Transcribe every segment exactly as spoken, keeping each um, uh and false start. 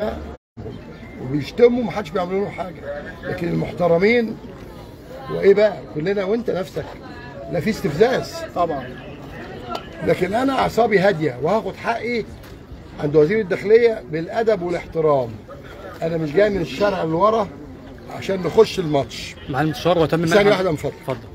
وبيشتموا محدش بيعملوا لهم حاجه، لكن المحترمين وايه بقى كلنا وانت نفسك لا في استفزاز طبعا. لكن انا اعصابي هاديه وهاخد حقي عند وزير الداخليه بالادب والاحترام. انا مش جاي من الشارع اللي ورا عشان نخش الماتش. معالي المستشار وتم ثانيه واحده من فضلك. اتفضل.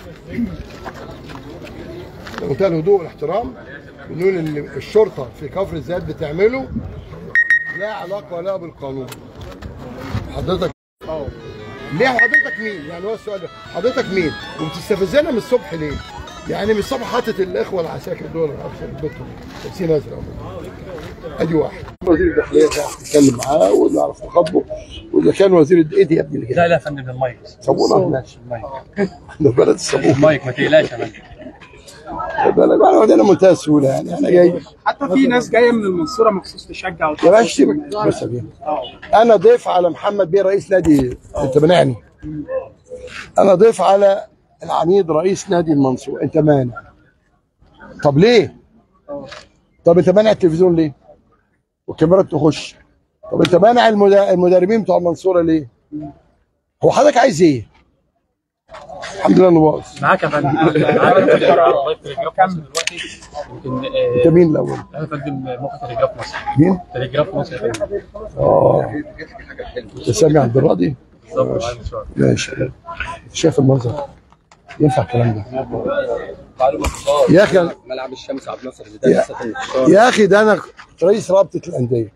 بمنتهى الهدوء والاحترام بنقول ان الشرطه في كفر الزيات بتعمله لا علاقه ولا بالقانون. حضرتك اه ليه حضرتك مين؟ يعني هو السؤال ده حضرتك مين؟ وبتستفزنا من الصبح ليه؟ يعني من الصبح حاطط الاخوه العساكر دول بيتهم لابسين ازرق. ادي واحد. وزير الداخليه تعرف تتكلم معاه ونعرف نخاطبه، واذا كان وزير ايه دي يا ابني اللي لا لا يا فندم المايك. صابونه ماشي المايك. ده بلد الصابون. المايك ما تقلقش يا فندم. بالك انا ودينا منتهى السهوله يعني انا جاي. حتى في ناس جايه من المنصوره مخصوص تشجع يا باشا بس بيه. انا ضيف على محمد بيه رئيس نادي، انت مانعني. انا ضيف على العميد رئيس نادي المنصوره، انت مانع. طب ليه؟ طب انت مانع التلفزيون ليه؟ والكاميرات تخش. طب انت مانع المدربين بتوع المنصوره ليه؟ هو حضرتك عايز ايه؟ الحمد لله انه باظ. معاك يا فندم. معاك الله يكرمك. كمل دلوقتي. يمكن انت مين الاول؟ انا يا فندم موقع تليجراف مصر. مين؟ تليجراف مصر يا فندم. اه انت سامي عبد الراضي؟ ماشي. شايف المنظر؟ ينفع الكلام ده؟ يا اخي ملعب الشمس عبد الناصر يا, يا اخي ده انا رئيس رابطه الانديه.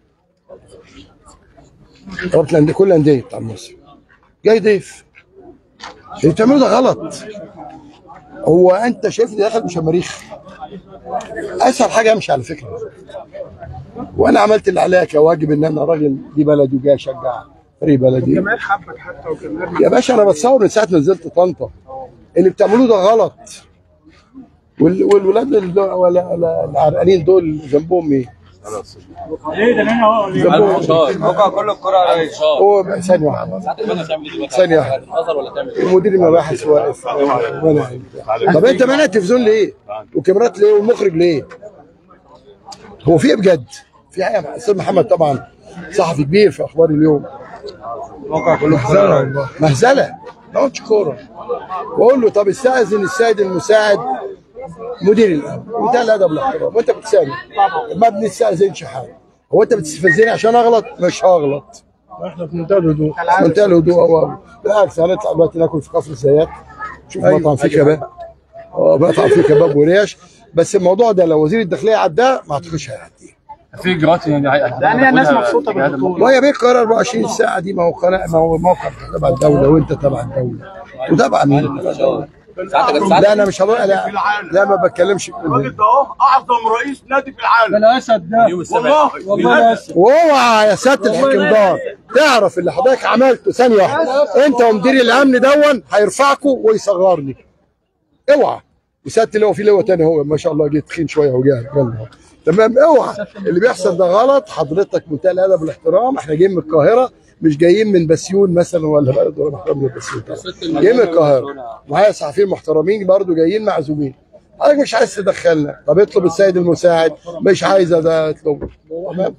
رابطه الانديه كل الانديه بتاع مصر. جاي ضيف. اللي بتعمله ده غلط. هو انت شايفني داخل بشماريخ؟ اسهل حاجه امشي على فكره. وانا عملت اللي عليا كواجب ان انا راجل دي بلدي وجاي اشجع فريق بلدي. الجماهير حبك حتى وجماهير يا باشا انا بتصور من ساعه ما نزلت طنطا. اللي بتعملوه ده غلط. والولاد العرقانين دول ذنبهم ايه؟ ايه ده هنا اهو الموقع كله الكره يا ريس. هو ثانيه واحده ثانيه واحده مدير المباحث واقف وانا. طب انت مانع التلفزيون ليه؟ والكاميرات ليه؟ والمخرج ليه؟ هو في ايه بجد؟ في حاجه. استاذ محمد طبعا صحفي كبير في اخبار اليوم. الموقع كله مهزله والله مهزله. ما قلتش كوره. واقول له طب استاذن السيد المساعد مدير الامن وده الادب والاحترام وانت بتسامح. ما بنستاذنش حاجه. هو انت بتستفزني عشان اغلط؟ مش هغلط. احنا في منتهى الهدوء. منتهى الهدوء. هو بالعكس هنطلع دلوقتي ناكل في كفر الزيات. شوف مطعم فيه كباب. اه مطعم فيه كباب وريش. بس الموضوع ده لو وزير الداخليه عداه ما اعتقدش هيعديه. في اجراءات يعني يعني الناس مبسوطه بالبطوله. وهي بيه القاهره أربعة وعشرين ساعه دي. ما هو قناه ما هو موقع تبع الدوله وانت تبع الدوله. وتبع مين؟ لا انا مش هروح. لا لا ما بتكلمش. الراجل ده اهو اعظم رئيس نادي في العالم. ده الاسد ده والله والله الاسد. واوعى يا سياده الحكمدار تعرف اللي حضرتك عملته ثانيه واحده. انت ومدير الامن دون هيرفعكوا ويصغرني. اوعى. وسياده اللواء في لواء تاني هو ما شاء الله جه تخين شويه وجاهز. تمام. اوعى. اللي بيحصل ده غلط. حضرتك منتهى الادب والاحترام. احنا جايين من القاهره مش جايين من بسيون مثلا ولا بلد ولا محترم من بسيون طبعا. جايين من القاهره معايا صحفيين محترمين برضه جايين معزومين. حضرتك مش عايز تدخلنا. طب اطلب السيد المساعد. مش عايزه ده اطلبه. تمام.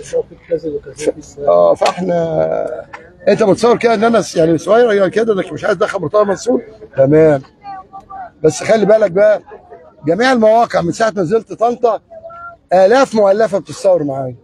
اه فاحنا انت متصور كده ان انا يعني صغير يعني كده انك مش عايز تدخل مرتضى منصور. تمام. بس خلي بالك بقى جميع المواقع من ساعه ما نزلت طنطا آلاف مؤلفة بتتصور معايا.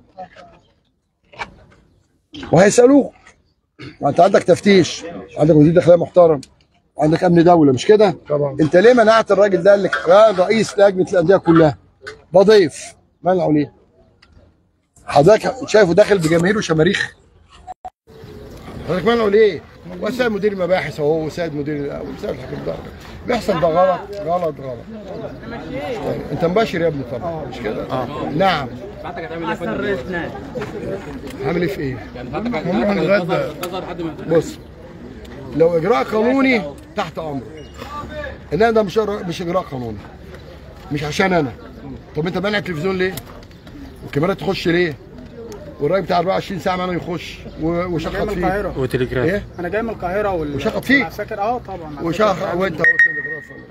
وهيسألوك. وأنت عندك تفتيش، عندك وزير داخلية محترم، عندك أمن دولة مش كده؟ طبعا. أنت ليه منعت الراجل ده اللي كان رئيس لجنة الأندية كلها؟ ده ضيف، منعه ليه؟ حضرتك شايفه داخل بجماهير وشماريخ؟ حضرتك منعه ليه؟ وسائل مدير المباحث اهو وسائل مدير وسائل الحكم ده بيحصل ده غلط غلط غلط. انت مباشر يا ابني طبعا مش كده؟ اه نعم. ساعتك هتعمل ايه يا فندم؟ هعمل ايه في ايه؟ يعني ساعتك هتنتظر. بص لو اجراء قانوني تحت امر. انما ده مش مش اجراء قانوني. مش عشان انا. طب انت مانع التلفزيون ليه؟ والكاميرات تخش ليه؟ والراجل بتاع أربعة وعشرين ساعه مانع يخش وشخط فيه. القاهره وتليجراف. ايه؟ انا جاي من القاهره وال وشخط فيك. العساكر اه طبعا. وشخط وانت قلت تليجراف.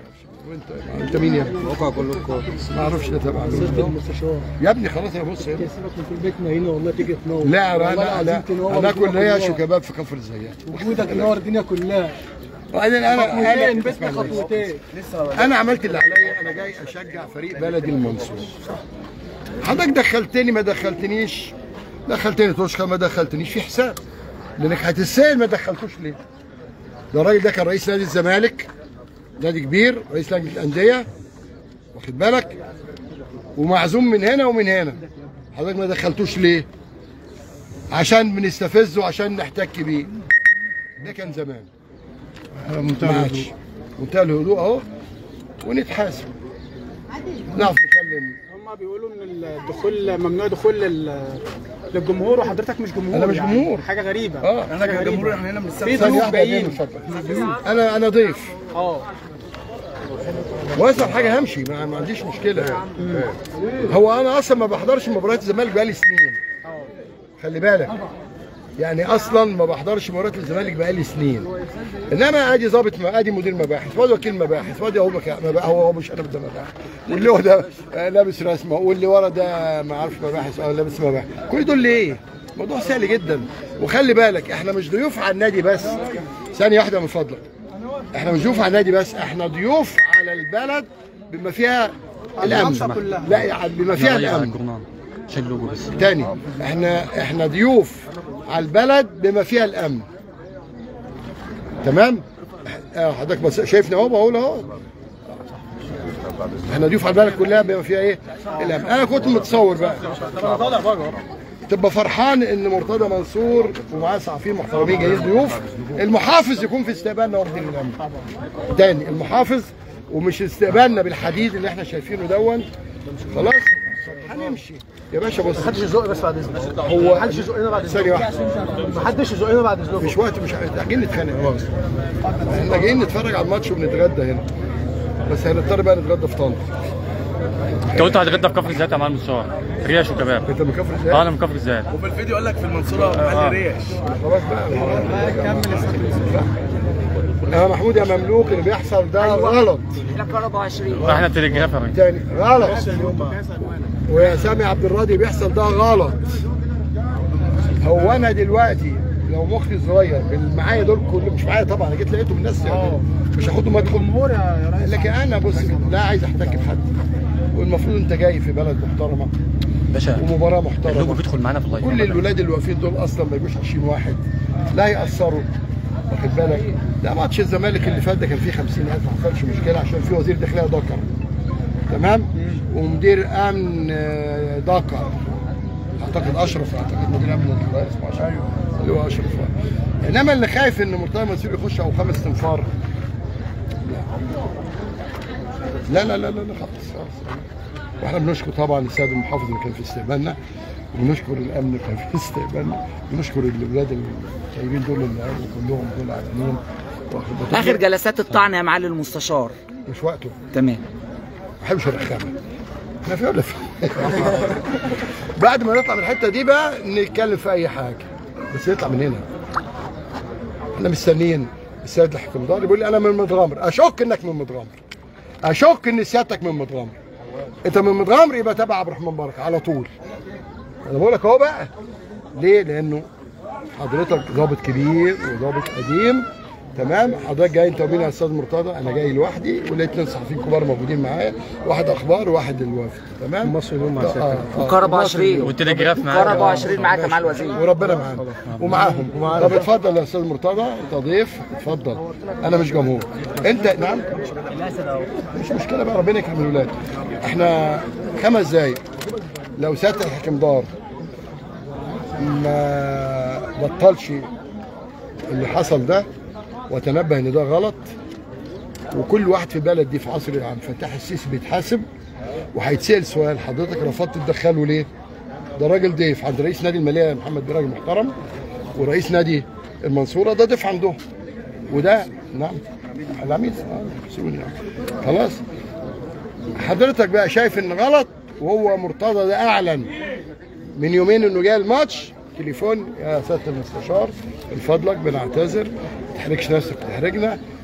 وانت انت مين يا ابني؟ موقع كله الكوره. ما اعرفش ده تبع المستشار يا ابني خلاص يا بص هنا. سيبك من في بيتنا هنا والله تيجي تنور. لا انا والله لا العظيم تنور انا كل الدنيا ريش كلها. وكباب في كفر الزيات. وجودك نور الدنيا كلها. وبعدين انا خطوتين انا بيتنا خطوتين. انا عملت اللي عليا، انا جاي اشجع فريق بلدي المنصور. حضرتك دخلتني ما دخلتنيش، دخلتني توشكا ما دخلتنيش في حساب، لانك هتسال ما دخلتوش ليه؟ ده الراجل ده كان رئيس نادي الزمالك، نادي كبير، رئيس لجنه الانديه، واخد بالك؟ ومعزوم من هنا ومن هنا. حضرتك ما دخلتوش ليه؟ عشان بنستفزه، عشان نحتك بيه. ده كان زمان. منتهى الهدوء. منتهى الهدوء اهو، ونتحاسب. نعرف نكلم. هم بيقولوا ان الدخول ممنوع دخول لل- للجمهور وحضرتك مش جمهور. أنا مش يعني جمهور. حاجه غريبه. اه انا كجمهور احنا هنا من السبت. في ثانية ضيوف واحدة يا جايين. جميل، اتفضل. انا انا ضيف. اه واسهل حاجه همشي، ما, ما عنديش مشكله. هو انا اصلا ما بحضرش مباريات الزمالك بقالي سنين. خلي بالك، يعني اصلا ما بحضرش مباريات الزمالك بقالي سنين. انما ادي ضابط، ادي مدير مباحث، وادي وكيل مباحث، وادي هو مكا... مبا... هو هو مش انا ده مباحث، واللي هو ده آه، لابس رسمه، واللي ورا ده ما اعرفش مباحث اه لابس مباحث. كل دول ليه؟ موضوع سهل جدا. وخلي بالك احنا مش ضيوف على النادي بس. ثانيه واحده من فضلك. احنا مش ضيوف على النادي بس، احنا ضيوف على البلد بما فيها الامن. لا يعني بما فيها الامن. تاني، احنا احنا ضيوف على البلد بما فيها الامن. تمام؟ اه حضرتك بس شايفني اهو بقول اهو. احنا ضيوف على البلد كلها بما فيها ايه؟ الامن. انا كنت متصور بقى تبقى فرحان ان مرتضى منصور ومعاه صحفيين محترمين جايين ضيوف، المحافظ يكون في استقبالنا واخدين الامن. تاني، المحافظ، ومش استقبالنا بالحديد اللي احنا شايفينه دون. خلاص؟ هنمشي يا باشا. بص محدش يزق بس بعد اذنك. هو محدش يزقنا بعد ثانية اذنك. واحدة، محدش يزقنا بعد اذنك. مش وقت، مش جايين نتخانق. احنا جايين نتفرج على الماتش وبنتغدى هنا، بس هنضطر بقى نتغدى في طنطا. انت قلت هتتغدى في كفر الزيات يا معلم مستشار، ريش وكباب. انت من كفر الزيات؟ اه انا من كفر الزيات. وفي الفيديو قال لك في المنصوره محل ريش. خلاص بقى يا محمود يا مملوك، اللي بيحصل ده غلط. احنا تليجراف يا راجل. تاني غلط. ويا سامي عبد الراضي بيحصل ده غلط. هو انا دلوقتي لو مخي صغير معايا دول كلهم، مش معايا طبعا، انا جيت لقيتهم الناس يعني مش هاخدهم مدخل جمهور يا ريس. لكن انا بص لا عايز احتك بحد، والمفروض انت جاي في بلد محترمه باشا ومباراه محترمه. اللوجو بيدخل معانا في اللايف. كل الولاد اللي واقفين دول اصلا ما يجوش عشرين واحد، لا يأثروا. واخد بالك؟ ده ماتش الزمالك اللي فات ده كان فيه خمسين ألف، ما حصلش مشكله عشان في وزير داخليه ذكر. تمام؟ ومدير امن آه، ذكر. اعتقد اشرف، اعتقد مدير امن اسمه اشرف، اللي هو اشرف. انما اللي خايف ان مرتضى منصور يخش او خمس تنفار، لا لا لا لا لا خالص خالص. واحنا بنشكر طبعا السيد المحافظ اللي كان في استقبالنا، وبنشكر الامن اللي كان في استقبالنا، بنشكر الاولاد الطيبين دول اللي قالوا كلهم دول عارفين. اخر جلسات الطعن يا معالي المستشار. مش وقته. تمام. ما بحبش الرخامه. احنا في ولا في بعد ما نطلع من الحته دي بقى نتكلم في اي حاجه، بس نطلع من هنا. احنا مستنيين السيد الحكمدار بيقول لي انا من متغامر، اشك انك من متغامر. اشك ان سيادتك من متغامر. انت من متغامر يبقى تبع عبد الرحمن بركه على طول. انا بقول لك اهو بقى. ليه؟ لانه حضرتك ضابط كبير وضابط قديم. تمام؟ حضرتك جاي انت ومين يا استاذ مرتضى؟ انا جاي لوحدي ولقيت اثنين صحفيين كبار موجودين معايا، واحد اخبار وواحد الوفد. تمام؟ مصر اليوم مع سيادتك. وكهربا عشرين. والتليجراف معاك. كهربا عشرين معاك يا معالي الوزير. وربنا معانا ومعاهم. طب اتفضل يا استاذ مرتضى، انت ضيف، اتفضل. انا مش جمهور. انت نعم؟ مش مشكله بقى، ربنا يكرم الولاد. احنا خمس دقايق لو سياده الحكمدار ما بطلش اللي حصل ده وتنبه ان ده غلط، وكل واحد في البلد دي في عصر عم فتح السيسي بيتحاسب وهيتسال سؤال، حضرتك رفضت تدخله ليه؟ ده راجل ضيف عند رئيس نادي الماليه محمد بيه، راجل محترم، ورئيس نادي المنصوره ده ضيف عندهم، وده نعم العميد سيبوني خلاص. حضرتك بقى شايف ان غلط، وهو مرتضى ده اعلن من يومين انه جاي الماتش، تليفون يا سياده المستشار من فضلك بنعتذر، ما تحرجش نفسك تحرجنا،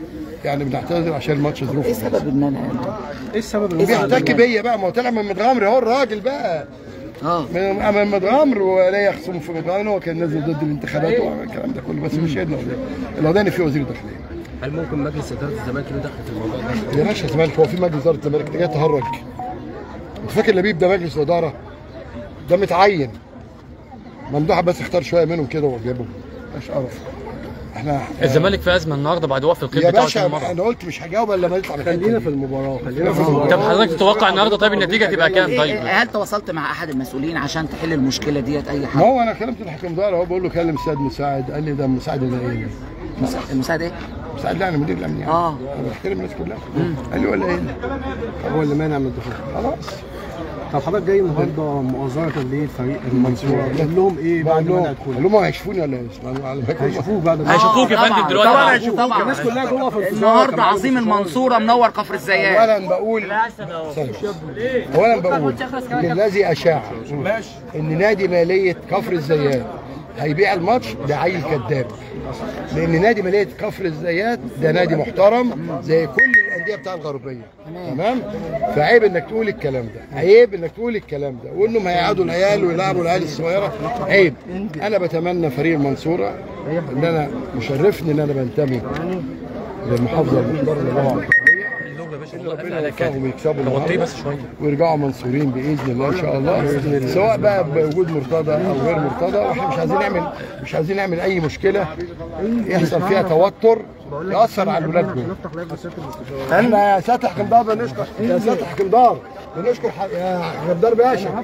يعني بنعتذر عشان الماتش ظروفه. ايه السبب ان انا ايه السبب؟ بيحتك بيا بقى، ما هو طلع من متغمر اهو الراجل بقى. اه من من متغمر ولا يخصم في متغمر، هو كان نازل ضد الانتخابات وعمل الكلام ده كله، بس مش هيدنا القضيه في وزير الداخليه. هل ممكن مجلس اداره الزمالك له دخل في الموضوع ده؟ يا باشا الزمالك هو في مجلس اداره الزمالك؟ انت جاي تهرج؟ انت فاكر لبيب ده مجلس اداره؟ ده متعين. ممدوح بس اختار شويه منهم كده وجابهم. مش قرف. احنا الزمالك في ازمه النهارده بعد وقف القيد يا بتاعه باشا انا قلت مش هجاوب الا لما يطلع. خلينا في المباراه خلينا في المباراه. طب حضرتك تتوقع النهارده طيب النتيجه تبقى كام طيب؟ هل تواصلت مع احد المسؤولين عشان تحل المشكله ديت اي حد؟ ما هو انا كلمت الحكم دار اهو، بقول له كلم السيد مساعد، قال لي ده مساعد النقيل. المساعد ايه؟ مساعد يعني مدير الامن يعني. اه انا بحترم الناس كلها. قال لي ولا ايه؟ هو اللي مانع من الدخول. خلاص. طب حضرتك جاي النهارده مؤازره لفريق المنصوره، قال لهم ايه بعد ما قال لهم هيشوفوني ولا ايه؟ هيشوفوك بعد ما هيشوفوك يا فندم دلوقتي. طبعا طبعا الناس كلها جوه في الانتظار. النهارده عظيم المنصوره منور كفر الزيات. اولا بقول اولا بقول ان الذي اشاع ان نادي ماليه كفر الزيات هيبيع الماتش ده عيل كذاب، لان نادي ماليه كفر الزيات ده نادي محترم زي كل الانديه بتاع الغربيه. تمام؟ فعيب انك تقول الكلام ده، عيب انك تقول الكلام ده، وانهم هيقعدوا العيال ويلعبوا العيال الصغيره، عيب. انا بتمنى فريق المنصوره ان انا مشرفني ان انا بنتمي للمحافظه المحترمه ربنا يوفقهم يكسبوا بس شويه ويرجعوا منصورين باذن الله ان شاء الله، سواء بقى بوجود مرتضى او غير مرتضى، واحنا مش عايزين نعمل مش عايزين نعمل اي مشكله يحصل فيها توتر ياثر على الولاد دول. احنا يا ساتح حكم دار بنشكر يا ساتح حكم دار بنشكر ح... يا حكم دار باشا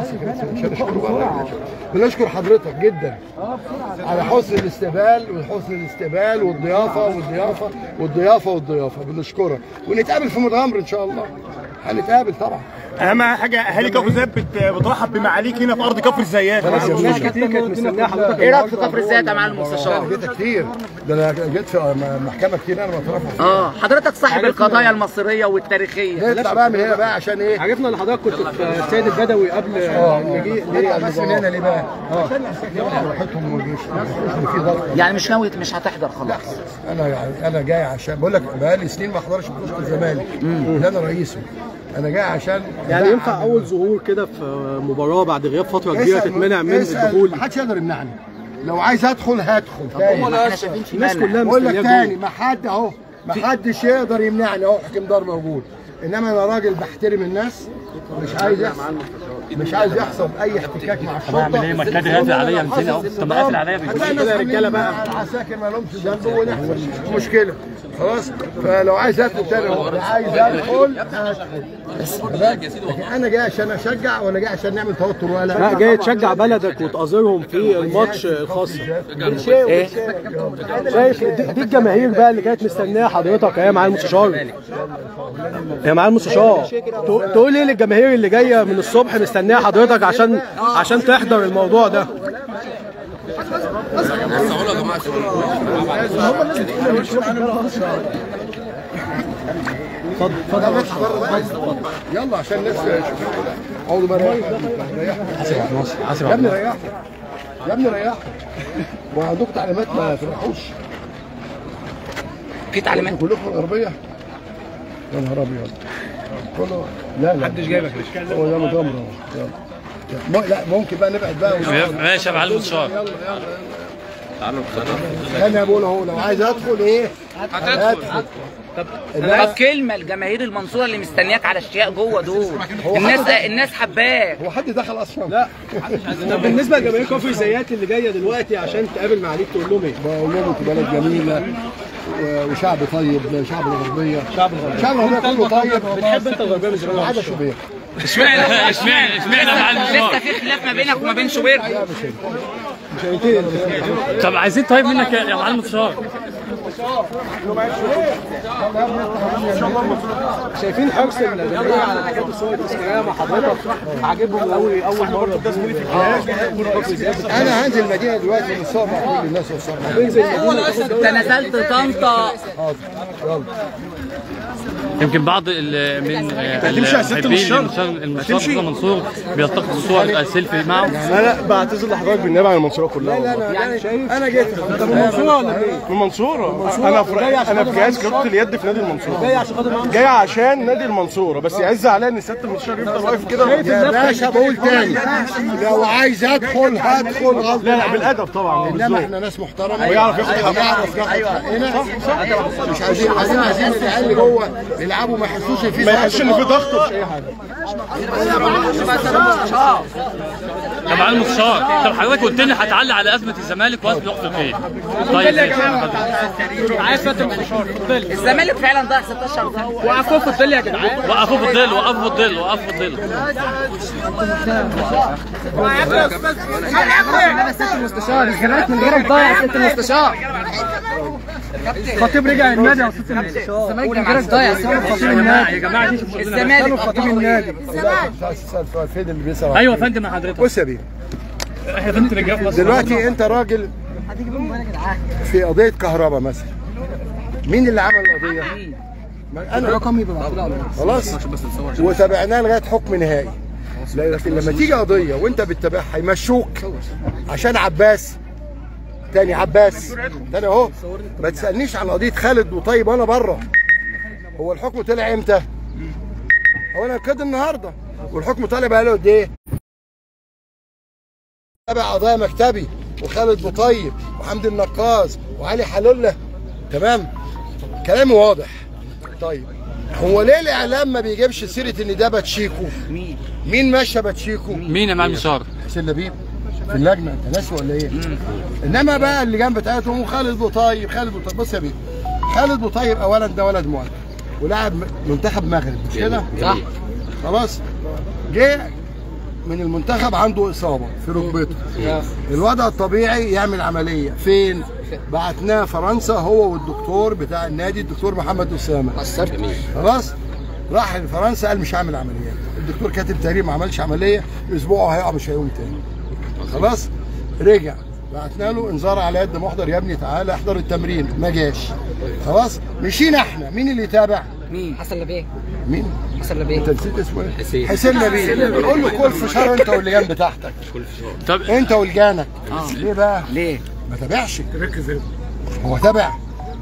بنشكر حضرتك جدا على حسن الاستقبال وحسن الاستقبال والضيافه والضيافه والضيافه والضيافه بنشكرك، ونتقابل في متغمر ان شاء الله. هنتقابل طبعا. اهم حاجه اهالي كفر الزيات بترحب بمعاليك هنا في ارض كفر الزيات. ناس كتير كانت مستنيه حضرتك. ايه رايك في كفر الزيات يا معالي المستشار؟ جيت كتير، ده انا جيت في محكمه كتير انا بترافع فيها. اه حضرتك صاحب القضايا المصريه والتاريخيه. نطلع بقى من هنا بقى عشان ايه؟ عرفنا ان حضرتك كنت في السيد البدوي قبل المجيء. ليه بس من هنا ليه بقى؟ اه راحتهم والجيش في ضغط. يعني مش ناوي مش هتحضر خلاص؟ انا يعني انا جاي عشان بقول لك بقالي سنين ما احضرش بطوله الزمالك اللي انا رئيسه. انا جاي عشان يعني ينفع اول ظهور كده في مباراه بعد غياب فتره كبيره تتمنع من الدخول؟ ما حدش يقدر يمنعني. لو عايز ادخل هدخل تاني. الناس كلها بقول لك مستنياك تاني ما حد اهو ما حدش يقدر يمنعني اهو، حكم دار موجود. انما انا راجل بحترم الناس، مش عايز يحصل مش عايز يحصل اي احتكاك مع الشرطه. اعمل ايه؟ ما كانت قافل عليا ميتين اهو. طب قافل عليا هتلاقي ناس رجاله بقى عساكر ما لهمش ذنب ونحصل مشكله خلاص. فلو عايز ادخل تاني اهو، عايز ادخل لكن انا جاي عشان اشجع ولا جاي عشان نعمل توتر ولا لا جاي تشجع بلدك وتأزرهم في الماتش الخاص. ايه؟ شايف دي الجماهير بقى اللي كانت مستنيه حضرتك يا معالي المستشار. يا معالي المستشار تقول ايه للجماهير اللي جايه من الصبح مستنيه حضرتك عشان عشان تحضر الموضوع ده؟ اتفضل اتفضل يلا عشان الناس تشوف. اقعدوا بقى ريحوا يا ابني ريحوا يا ابني ريحوا. وعندكم تعليمات ما تروحوش. في تعليمات كلكم الغربيه يا نهار ابيض كله. لا لا محدش جايبك هو يا متغمر اهو. يلا لا ممكن بقى نبعد بقى. ماشي يا معالي المستشار. يلا يلا تعالوا انا بقول اهو لو عايز ادخل ايه هتدخل. طب طب كلمه لجماهير المنصوره اللي مستنياك على الشياء جوه دول. الناس الناس حباك. هو حد دخل اصلا؟ لا. طب بالنسبه لجماهير كفر الزيات اللي جايه دلوقتي عشان تقابل معاليك تقول لهم ايه؟ بقول لهم انتوا بلد جميله وشعب طيب، شعب الغربيه. شعب الغربيه شعب الغربيه كله طيب. بتحب انت الغربيه من زمان؟ ما عدا شوبير. اشمعنى اشمعنى اشمعنى يا معالي المستشار؟ لسه في خلاف ما بينك وما بين شوبير. مش هينتهي. طب عايزين طيب منك يا معالي المستشار. شايفين حرص الجماهير على حكايه الصور التذكاريه مع حضرتك؟ عاجبهم قوي اول مره تسجيل في الجهاز. انا هنزل المدينه دلوقتي نصور مع كل الناس والصور. هتنزل المدينه؟ انت نزلت طنطا. حاضر يلا. يمكن بعض ال من هتمشي على ست المنشار؟ المنشار منصور بيلتقط الصور السيلفي معه. لا لا بعتذر لحضرتك بالنيابه عن المنصوره كلها. لا لا يعني شايف انا جيت انت من المنصوره ولا ايه؟ من المنصوره. انا في انا في جهاز كره اليد في نادي المنصوره. جاي عشان خاطر جاي عشان نادي المنصوره، بس يعز عليا ان سياده المنشار يفضل واقف كده. يا باشا بقول تاني لو عايز ادخل هدخل غصب. لا لا بالادب طبعا. انما احنا ناس محترمه ويعرف ياخد حقه. يعرف ياخد حقنا. مش عايزين عايزين عايزين العيال اللي جوه يلعبوا ما يحسوش ان في ما يحسش ان في ضغط ومش اي حاجه. طب معالي المستشار، طب حضرتك قلت لي هتعلق على ازمه الزمالك وازمه الوقت الخير. طيب عايز سياده المستشار اتفضل. الزمالك فعلا ضيع ستاشر ضربه. وقفوه في الظل يا جدعان. وقفوا في الظل وقفوا في الظل وقفوا في الظل. سياده المستشار الزمالك من غيرك ضايع. سياده المستشار خطيب رجع النادي يا سياده المستشار. الزمالك من غيرك ضايع. خطيب النادي يا جماعه. الزمالك خطيب النادي. فين اللي بيسأل؟ ايوه يا فندم حضرتك. بص يا بيه احنا بنت رجاله في مصر. دلوقتي انت راجل في قضيه كهرباء مثلا، مين اللي عمل القضيه؟ انا رقمي ببعت خلاص وتابعناه لغايه حكم نهائي. لكن لما تيجي قضيه وانت بتتابعها هيمشوك عشان عباس تاني عباس تاني اهو. ما تسالنيش عن قضيه خالد وطيب وانا بره. هو الحكم طلع امتى؟ هو انا كده النهارده والحكم طالع بقاله قد ايه؟ تابع قضايا مكتبي وخالد وطيب وحمدي النقاز وعلي حلوله. تمام؟ كلامي واضح. طيب هو ليه الاعلام ما بيجيبش سيره ان ده باتشيكو؟ مين؟ مين ماشي باتشيكو؟ مين يا معالي المستشار؟ حسين لبيب في اللجنه. انت ناسي ولا ايه؟ انما بقى اللجان بتاعتهم خالد بوطيب خالد بوطيب. بص يا بيه، خالد بوطيب اولا ده ولد مؤدب ولاعب منتخب مغرب مش كده؟ صح. خلاص جه من المنتخب عنده اصابه في ركبته. الوضع الطبيعي يعمل عمليه فين؟ بعتناه فرنسا هو والدكتور بتاع النادي الدكتور محمد اسامه. خلاص راح لفرنسا قال مش هعمل عمليات. الدكتور كاتب تقرير ما عملش عمليه، اسبوع هيقع مش هيقوم تاني. خلاص رجع بعتنا له انذار على يد محضر يا ابني تعالى احضر التمرين ما جاش. خلاص مشينا احنا. مين اللي يتابع؟ مين؟ حسن لبيه. مين؟ حسن لبيه. انت نسيت اسمه ايه؟ حسين حسين لبيه. قول له كل فشار انت واللجان بتاعتك. طب انت ولجانك. اه ليه بقى؟ ليه؟ ما تابعش. هو تابع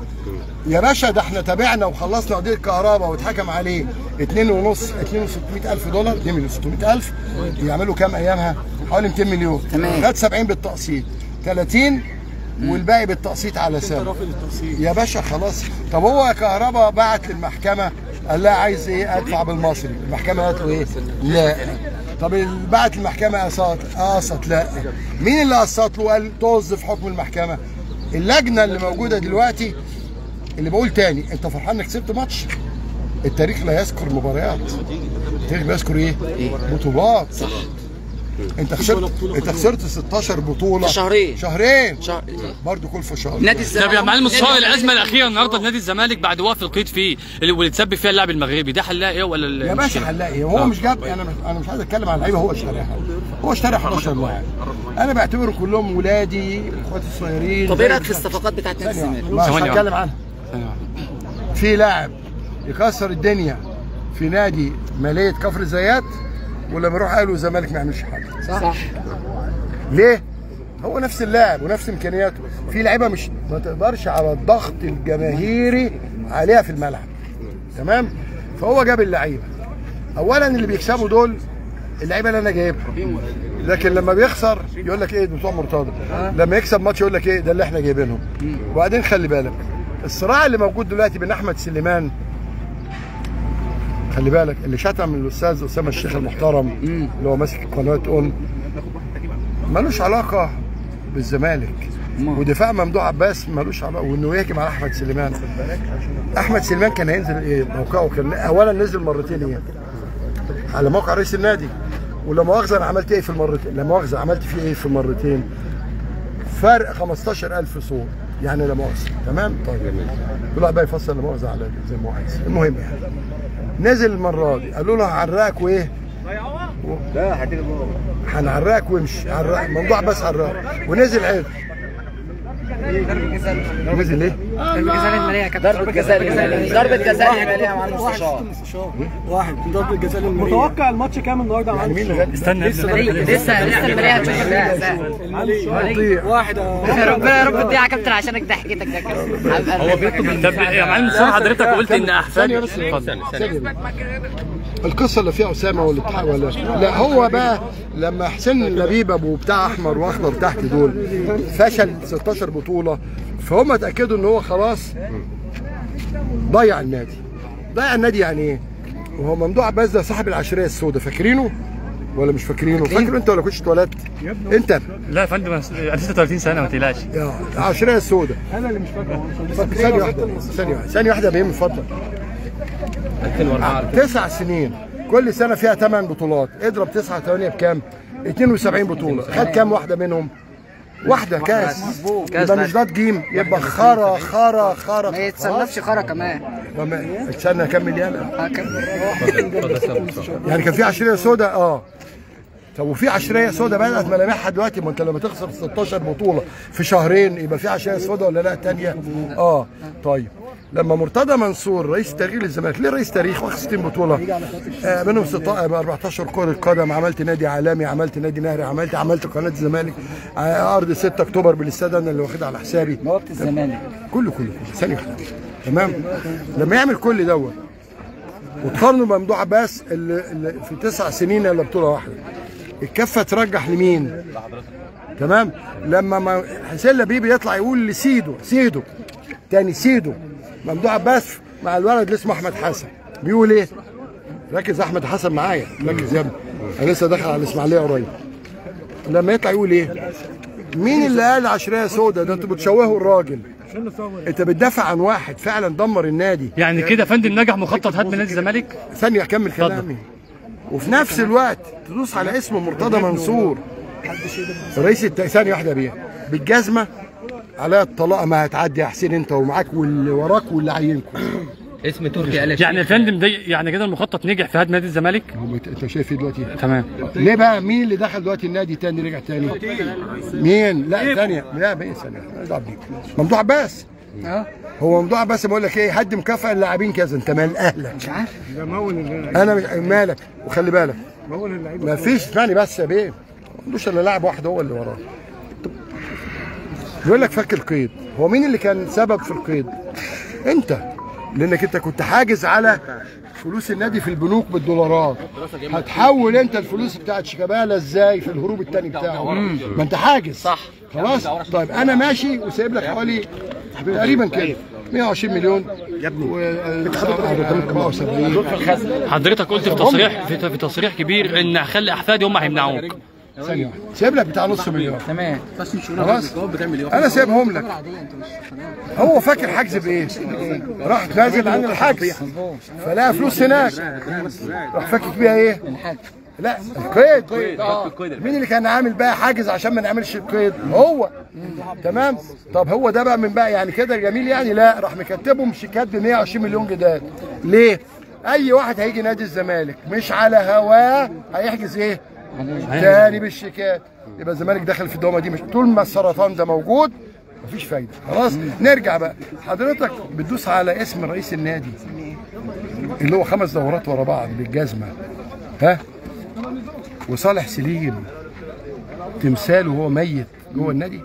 يا باشا. ده احنا تابعنا وخلصنا قضيه كهرباء واتحكم عليه اتنين ونص اتنين وستمية الف دولار. اتنين مليون وستمية الف يعملوا كام ايامها؟ حوالي ميتين مليون. تمام. خد سبعين بالتقسيط تلاتين والباقي بالتقسيط على سنه. يا باشا خلاص. طب هو كهرباء بعت للمحكمه قال لها عايز ايه؟ ادفع بالمصري. المحكمه قالت له ايه؟ لا. طب بعت المحكمه قسط قسط لا. مين اللي قسط له؟ قال طز في حكم المحكمه. اللجنه اللي موجوده دلوقتي اللي بقول تاني، انت فرحان انك كسبت ماتش؟ التاريخ لا يذكر مباريات. التاريخ بيذكر ايه؟ بطولات. صح. انت خسرت انت خسرت ستاشر بطوله في شهرين شهرين شهر برضه كل في شهر. نادي الزمالك. طب يا معالي المستشار الازمه الاخيره النهارده في نادي الزمالك بعد وقف القيد فيه واللي تسبب فيها اللاعب المغربي ده حلها ايه ولا يا باشا حلها ايه؟ هو مش جاب. انا مش انا مش عايز اتكلم عن اللعيبه. هو اشتراها هو اشترى حداشر لاعب. انا بعتبر كلهم ولادي اخواتي الصغيرين. طب ايه رايك في الصفقات بتاعت نادي الزمالك؟ مش هتكلم عنها. في لاعب يكسر الدنيا في نادي ماليه كفر الزيات ولما يروح قالوا الزمالك ما يعملش حاجه. صح. صح. ليه؟ هو نفس اللاعب ونفس امكانياته. في لعيبه مش ما تقدرش على الضغط الجماهيري عليها في الملعب. تمام؟ فهو جاب اللعيبه. اولا اللي بيكسبوا دول اللعيبه اللي انا جايبها. لكن لما بيخسر يقول لك ايه بتوع مرتضى. لما يكسب ماتش يقول لك ايه ده اللي احنا جايبينهم. وبعدين خلي بالك الصراع اللي موجود دلوقتي بين احمد سليمان، خلي بالك اللي شتم الاستاذ اسامه الشيخ المحترم اللي هو ماسك قناه اون ملوش علاقه بالزمالك. ودفاع ممدوح عباس ملوش علاقه وانه يهجم على احمد سليمان. احمد سليمان كان هينزل ايه؟ موقعه كان اولا نزل مرتين ايه؟ على موقع رئيس النادي. ولا مؤاخذه انا عملت ايه في المرتين؟ لا مؤاخذه عملت فيه ايه في المرتين؟ فرق خمستاشر الف صوت يعني لا مؤاخذه. تمام؟ طيب كل واحد بقى يفصل لا مؤاخذه على زي ما هو عايز. المهم يعني نزل المره دي قالوا له هعرقك وايه؟ لا هتيجي هنعرقك وامشي. عرق ممدوح بس عرقك ونزل عيد. نزل ليه؟ ضربة جزاء المالية يا كابتن. ضربة جزاء المالية. ضربة جزاء المالية يا معلم المستشار. واحد ضربة جزاء المالية. متوقع الماتش كام النهارده يا معلم؟ استنى لسه لسه المالية هتشوف واحد. ربنا يا رب تضيع يا كابتن عشانك ضحكتك ده كابتن. هو بيطلب. طب يا معلم المستشار حضرتك قلت ان احفادي القصه اللي فيها اسامه ولا بتاع ولا لا، هو بقى لما حسين لبيب ابو بتاع احمر واخضر تحت دول فشل ستاشر بطوله، فهم اتاكدوا ان هو خلاص ضيع النادي. ضيع النادي يعني ايه؟ وهو ممدوح عباس ده صاحب العشريه السوداء، فاكرينه ولا مش فاكرينه؟ فاكره انت ولا كنتش اتولدت؟ انت لا يا فندم انا ستة وتلاتين سنه ما تقلقش. العشريه السوداء انا اللي مش فاكره. ثانيه واحده ثانيه واحده ثانيه واحده بهم اتفضل. ألفين وأربعة تسع سنين كل سنه فيها ثمان بطولات، اضرب تسعة ثمانية بكام؟ اتنين وسبعين بطوله، خد كام واحده منهم؟ واحده كاس. يبقى مش ضاد جيم، يبقى خرا خرا خرا. ما يتصنفش خرا كمان. استنى اكمل يالا. يعني كان في عشريه سوداء اه. طب وفي عشريه سوداء بدات ملامحها دلوقتي، ما انت لما تخسر ستاشر بطوله في شهرين يبقى في عشريه سوداء ولا لا ثانيه؟ اه طيب. لما مرتضى منصور رئيس تاريخ للزمالك، ليه رئيس تاريخ واخد ستين بطوله؟ آه منهم أربعتاشر كره قدم، عملت نادي عالمي، عملت نادي نهري، عملت عملت قناه الزمالك، آه ارض ستة اكتوبر بالاستاد انا اللي واخدها على حسابي. بوابه الزمالك. كله كله ثانيه واحده. تمام؟ لما يعمل كل دوت وتقارنه بممدوح عباس اللي, اللي في تسع سنين الا بطوله واحده، الكفه ترجح لمين؟ تمام؟ لما حسين لبيب يطلع يقول لسيدو سيدو تاني سيدو ممدوح عباس مع الولد اللي اسمه احمد حسن بيقول ايه؟ ركز احمد حسن معايا، ركز يا ابني، انا لسه داخل على الاسماعيليه قريب. لما يطلع يقول ايه؟ مين اللي قال عشريه سودا؟ ده انتوا بتشوهوا الراجل. انت بتدافع عن واحد فعلا دمر النادي. يعني كده يا فندم نجح مخطط هدم نادي الزمالك؟ ثانيه اكمل كلامي. وفي نفس الوقت تدوس على اسم مرتضى منصور رئيس الت... ثانيه واحده بيها بالجزمه على الطلاقه ما هتعدي يا حسين انت ومعاك واللي وراك واللي عينكم. اسم تركي قال يعني يا فندم ده يعني كده المخطط نجح في هدم نادي الزمالك؟ انت شايف ايه دلوقتي؟ تمام. ليه بقى؟ مين اللي دخل دلوقتي النادي تاني رجع تاني؟ مين؟ لا ثانيه لا بقى ثانيه ممدوح عباس. اه هو ممدوح عباس بقول لك ايه؟ هد مكافاه اللاعبين كذا. انت مال اهلك؟ مش عارف. انا مش مالك. وخلي بالك ما فيش، اسمعني بس يا بيه، ما عندوش الا لاعب واحد هو اللي وراه. بيقول لك فك القيد. هو مين اللي كان سبب في القيد؟ انت، لانك انت كنت حاجز على فلوس النادي في البنوك بالدولارات. هتحول انت الفلوس بتاعت شيكابالا ازاي في الهروب الثاني بتاعه؟ ما انت حاجز صح. خلاص طيب انا ماشي وسايب لك حوالي تقريبا كده مية وعشرين مليون يا ابني و حضرتك قلت في تصريح في, في تصريح كبير ان هخلي احفادي هم هيمنعوك. ثانية واحدة سايب لك بتاع نص مليون. تمام. خلاص انا سايبهم لك. هو فاكر حجز بايه؟ راح نازل عن الحجز فلقى فلوس هناك راح فاكك بيها ايه؟ لا القيد. اه مين اللي كان عامل بقى حاجز عشان ما نعملش القيد؟ هو. تمام. طب هو ده بقى من بقى يعني كده جميل يعني؟ لا، راح مكتبهم شيكات ب مية وعشرين مليون جداد. ليه؟ اي واحد هيجي نادي الزمالك مش على هواه هيحجز ايه؟ تاني بالشيكات. يبقى الزمالك دخل في الدوامه دي. مش طول ما السرطان ده موجود مفيش فايده. خلاص نرجع بقى. حضرتك بتدوس على اسم رئيس النادي اللي هو خمس دورات ورا بعض بالجزمه، ها؟ وصالح سليم تمثاله وهو ميت جوه النادي.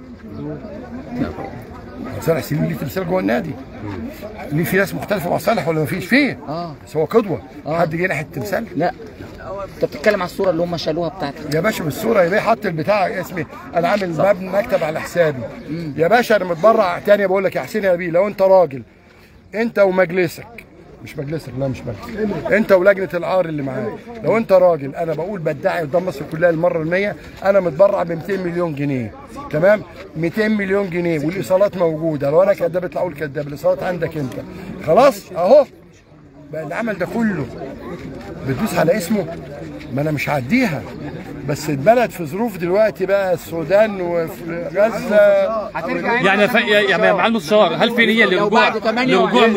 صالح سليم ليه تمثال جوه النادي. ليه في ناس مختلفه مع صالح ولا مفيش؟ فيه اه بس هو قدوه. آه. حد جه ناحيه التمثال؟ لا. انت بتتكلم على الصوره اللي هم شالوها بتاعتك يا باشا. بالصوره يا بيه حط البتاع اسمي انا عامل مبنى مكتب على حسابي. مم. يا باشا انا متبرع تاني بقول لك يا حسين يا بيه، لو انت راجل انت ومجلسك، مش مجلسك لا مش مجلس، انت ولجنه العار اللي معاك، لو انت راجل انا بقول بدعي قدام مصر كلها المره المية انا متبرع ب ميتين مليون جنيه. تمام؟ ميتين مليون جنيه والايصالات موجوده. لو انا كداب اطلع اقول كداب، الايصالات عندك انت. خلاص اهو بقى العمل ده كله بتدوس على اسمه. ما انا مش هعديها. بس البلد في ظروف دلوقتي بقى السودان وفي غزه يعني ف... يعني يا معلم الصار هل في نيه لرجوع لرجوع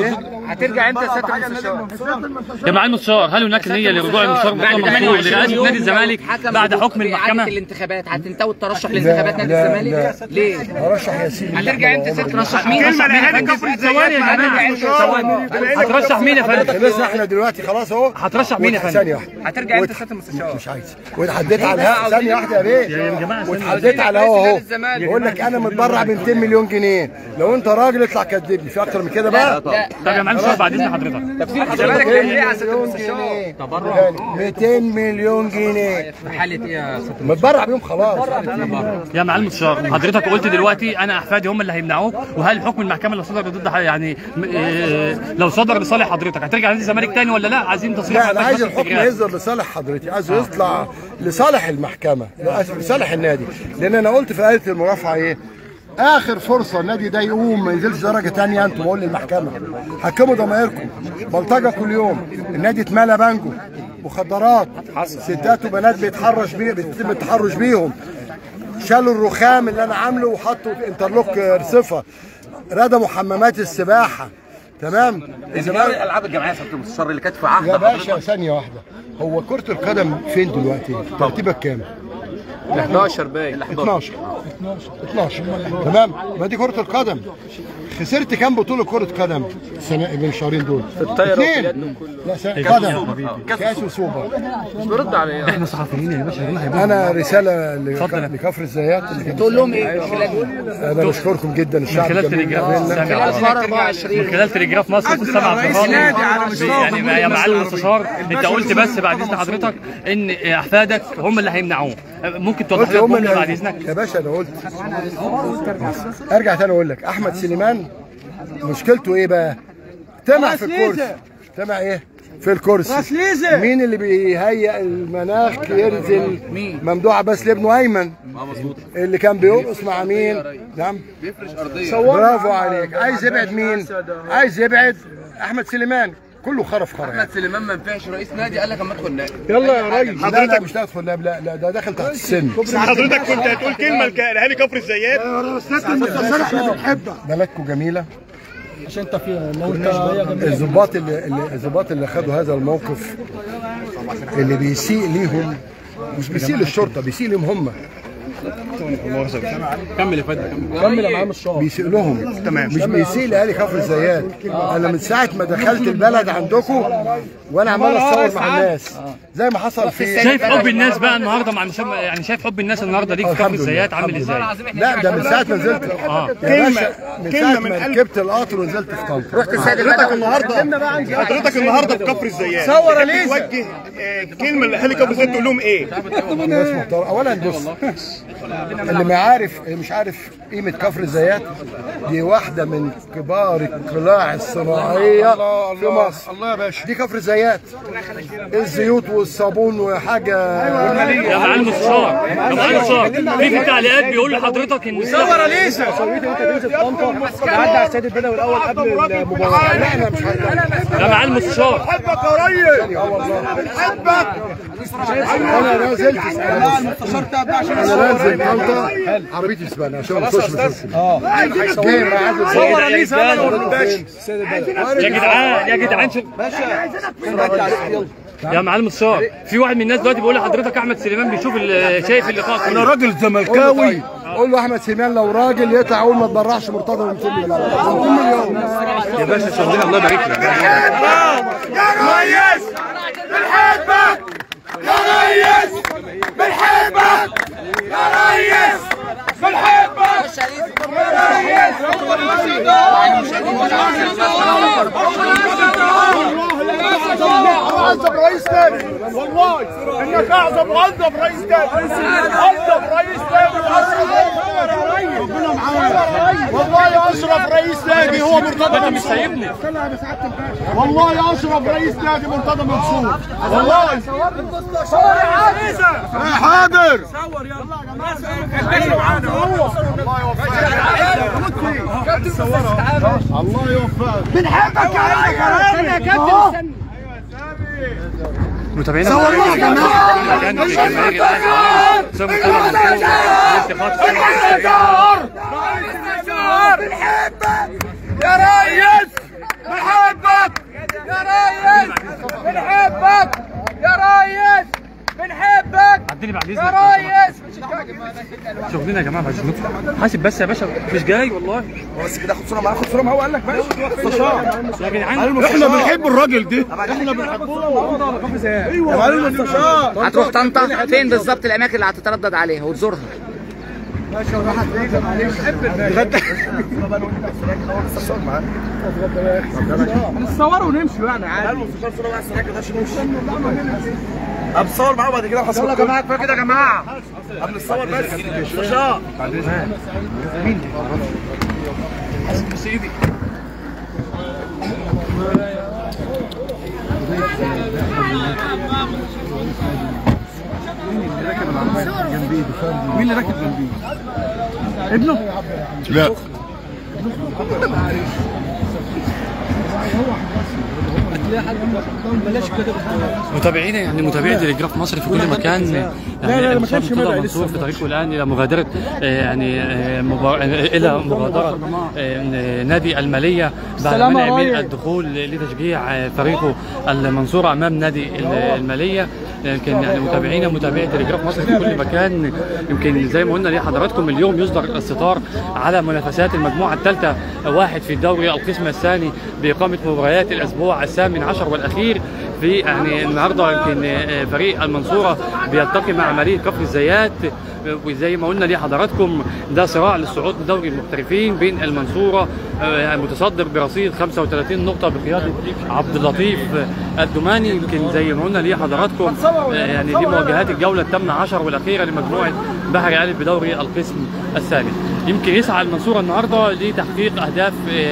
هترجع امتى سياده المستشار؟ يا معالي المستشار، هل هناك نيه لرجوع المستشار مرتضى منصور لرئاسه نادي الزمالك بعد حكم المحكمه؟ الانتخابات هتنتوي الترشح لانتخابات نادي الزمالك؟ ليه؟ هرشح ياسين. هترجع امتى سياده ترشح مين؟ كلمه لاهالي كفر الزيات يا جماعه. هترشح مين يا فندم؟ خلصنا احنا دلوقتي خلاص اهو. هترشح مين يا فندم؟ ثانيه واحده. هترجع امتى سياده المستشار؟ مش عايز. واتحديت على الهوا ثانيه واحده يا بيه. يا جماعه واتحديت على الهوا اهو. بقول لك انا متبرع ب مئتين مليون جنيه، لو انت راجل اطلع كدبني، في اكتر من كده بقى؟ طب يا معالي المستشار بعد اذن حضرتك تفسير حضرتك ليه يا سياده المستشار؟ تبرع مئتين مليون جنيه. في حاله ايه يا سياده؟ متبرع بيهم خلاص. يا معالي المستشار، حضرتك قلت دلوقتي انا احفادي هم اللي هيمنعوك، وهل حكم المحكمه اللي صدر ضد يعني إيه لو صدر لصالح حضرتك هترجع نادي الزمالك تاني ولا لا؟ عايزين تصريح. لا انا عايز الحكم يصدر لصالح حضرتك، عايزه يطلع لصالح المحكمه، لصالح النادي، لان انا قلت في آية المرافعه ايه؟ اخر فرصه النادي ده يقوم ما ينزلش درجه ثانيه، انتوا بقول للمحكمه حكموا ضمايركم. بلطجه كل يوم، النادي اتملى بانجو، مخدرات، ستات وبنات بيتحرش بيه بيتم التحرش بيهم، شالوا الرخام اللي انا عامله وحطوا انترلوك رصفه، ردموا حمامات السباحه. تمام؟ الزمالك الالعاب الجماعيه يا سياده المستشار اللي كانت في عهد يا باشا ثانيه واحده، هو كره القدم فين دلوقتي؟ ترتيبك كام؟ احداشر باين اتناشر اتناشر تمام. ما دي كره القدم. خسرت كام بطوله كره قدم السنه من الشهرين دول؟ اثنين. لا سنة قدم كاس وسوبر. مش برد عليه. احنا صحفيين يا باشا. انا رساله لكفر الزيات تقول لهم ايه؟ انا بشكركم جدا الشعب من خلال تليجراف من خلال تليجراف مصر استاذ عبد الغفار. يعني يا معالي المستشار، انت قلت بس بعد اذن حضرتك ان احفادك هم اللي هيمنعوه، ممكن توضح لي الجمله بعد اذنك؟ يا باشا انا قلت ارجع تاني اقول لك احمد سليمان مشكلته ايه بقى؟ طمع في الكرسي. طمع ايه؟ في الكرسي. مين اللي بيهيئ المناخ ينزل؟ ممدوح عباس لابنه ايمن اللي كان بيرقص مع مين؟ نعم بيفرش ارضيه. برافو عليك. عايز يبعد مين؟ عايز يبعد احمد سليمان. كله خرف خرف. احمد سليمان ما ينفعش رئيس نادي، قال لك اما ادخل نادي. يلا يا راجل. لا لا مش تدخل نادي، لا لا ده داخل تحت السن. حضرتك كنت هتقول كلمه لاهالي كفر الزيات. يا استاذ المستشار احنا بنحبك. بلدكم جميله عشان انت في الظباط اللي الظباط اللي خدوا هذا الموقف اللي بيسيء ليهم، مش بيسيء للشرطه، بيسيء لهم هم. كمل يا فندم كمل يا معلم الشهر. بيسيء لهم تمام، مش بيسيء لاهالي كفر الزيات. انا من ساعه ما دخلت البلد عندكم وانا عمال اتصور مع الناس زي ما حصل في. شايف حب الناس بقى النهارده مع المشام، يعني شايف حب الناس النهارده ليك في كفر الزيات عامل ازاي؟ لا ده من ساعه ما نزلت اه كلمه من ساعه ما ركبت القطر ونزلت في طنطا. رحت السيد حضرتك النهارده حضرتك النهارده في كفر الزيات صور ليه توجه كلمه لاهالي كفر الزيات تقول لهم ايه؟ ناس محترمه. اولا بص، اللي ما عارف اللي مش عارف قيمه كفر الزيات، دي واحده من كبار القلاع الصناعيه في مصر. الله يا باشا. دي كفر الزيات، الزيوت والصابون وحاجه. يا معالي المستشار، يا معالي المستشار، في في تعليقات بيقول لحضرتك ان صور ليسا صورتي انت تنزل طنطا تعدي على السيد البدوي الاول قبل المباراه. لا انا مش هقدر. يا معالي المستشار بحبك يا ريس. اه والله بنحبك. انا نزلت انا نازل طنطا عربيتي اسبانيا عشان ما اخش في اه جاي معاك. صور ليسا يا جدعان يا جدعان شوف يا معلم المستشار، في واحد من الناس دلوقتي بيقول لحضرتك احمد سليمان بيشوف شايف اللقاء. انا راجل زملكاوي. قول له احمد سليمان لو راجل يطلع يقول ما تبرعش مرتضى من مئتين مليون يا باشا شغلنا الله يبارك لك. يا ريس بنحبك يا ريس بنحبك يا ريس بنحبك اعظم رئيس تاني والله انك اعظم واعظم رئيس تاني اعظم رئيس تاني ربنا معاك والله. اشرف رئيس نادي هو مرتضى مش سايبني والله. اشرف رئيس نادي مرتضى منصور والله. صور يا عزيزه. حاضر صور يلا يا جماعه. الله يوفقك. بنحبك يا كابتن. متابعينا صوروا يا جماعه. بنحبك يا ريس بنحبك. عدلي بعد اذنك يا ريس. شغلنا يا جماعه بعد اذنكم. حاسب بس يا باشا مش جاي والله. بس كده خد صوره معاه، خد صوره معاه وقال لك ماشي. مستشار يا جدعان احنا بنحب الراجل ده، احنا بنحبه. ايوه يا معلم المستشار. هتروح طنطا فين بالظبط الاماكن اللي هتتردد عليها وتزورها؟ ماشي واحد بعيد معلش غدا معاه نتصور ونمشي يعني عادي. المستشار صوره مع السراج ده عشان نمشي. هتصور معاه وبعد كده هحصل. يلا يا جماعه كفايه كده يا جماعه قبل الصور بس. مستشار مين دي؟ بس ايدي مين اللي راكب جنبي؟ ابنه؟ لا متابعينا يعني متابعي تلجراف مصر في كل مكان يعني المشوار مرتضى منصور في طريقه الان الى مغادره يعني الى مغادره نادي الماليه بعد منع من الدخول لتشجيع فريقه المنصوره امام نادي الماليه. يمكن يعني متابعينا متابعي تلجراف مصر في كل مكان، يمكن زي ما قلنا لحضراتكم اليوم يصدر الستار على منافسات المجموعه الثالثه واحد في الدوري القسم الثاني باقامه مباريات الاسبوع الثامن عشر والاخير. في يعني النهارده يمكن فريق المنصوره بيلتقي مع ماليه كفر الزيات، وزي ما قلنا لحضراتكم ده صراع للصعود لدوري المحترفين بين المنصوره المتصدر برصيد خمسة وثلاثين نقطه بقياده عبد اللطيف الدماني. يمكن زي ما قلنا لحضراتكم يعني دي مواجهات الجوله الثامنه عشر والاخيره لمجموعه بحري الف بدوري القسم الثالث. يمكن يسعى المنصوره النهارده لتحقيق اهداف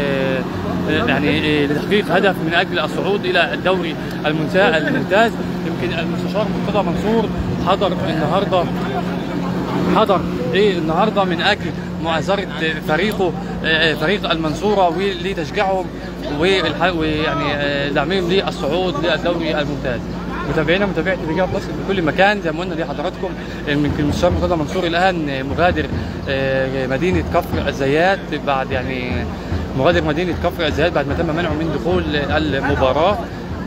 يعني لتحقيق هدف من اجل الصعود الى الدوري الممتاز. يمكن المستشار مرتضى منصور حضر النهارده حضر ايه النهارده من اجل مؤازره فريقه فريق المنصوره ولتشجيعهم ويعني دعمهم للصعود للدوري الممتاز. متابعينا متابعي تلجراف مصر في كل مكان زي ما قلنا لحضراتكم يمكن المستشار مرتضى منصور الان مغادر مدينه كفر الزيات بعد يعني مغادر مدينه كفر الزيات بعد ما تم منعه من دخول المباراه.